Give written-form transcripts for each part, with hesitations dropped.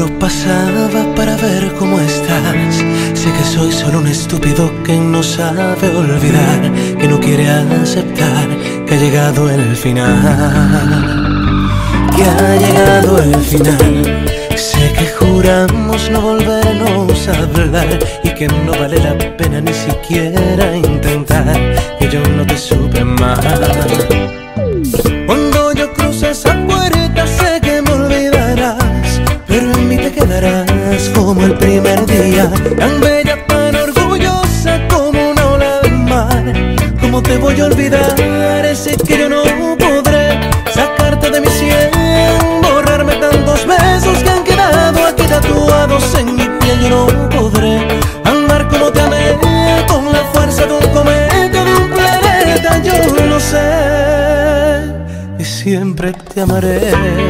lo pasaba para ver cómo estás. Sé que soy solo un estúpido que no sabe olvidar, que no quiere aceptar que ha llegado el final, que ha llegado el final. Sé que juramos no volvernos a hablar y que no vale la pena ni siquiera intentar, que yo no te supe más. Cuando yo cruce esa puerta sé que me olvidarás, pero en mí te quedarás como el primer día, tan bella, tan orgullosa como una ola de mar. ¿Cómo te voy a olvidar? Sé que yo no podré sacarte de mi sien, borrarme tantos besos que han quedado aquí tatuados en mi piel. Yo no podré amar como te amé, con la fuerza de un cometa, de un planeta. Yo lo sé y siempre te amaré.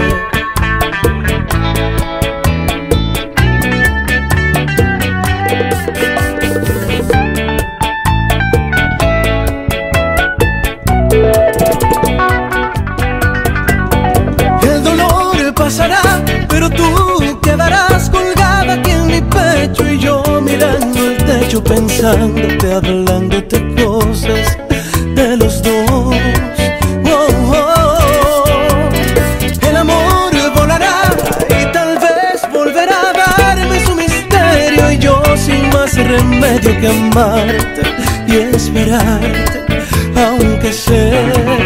Pasará, pero tú quedarás colgada aquí en mi pecho y yo mirando el techo, pensándote, hablándote cosas de los dos. Oh, oh. El amor volará y tal vez volverá a darme su misterio, y yo sin más remedio que amarte y esperarte, aunque sé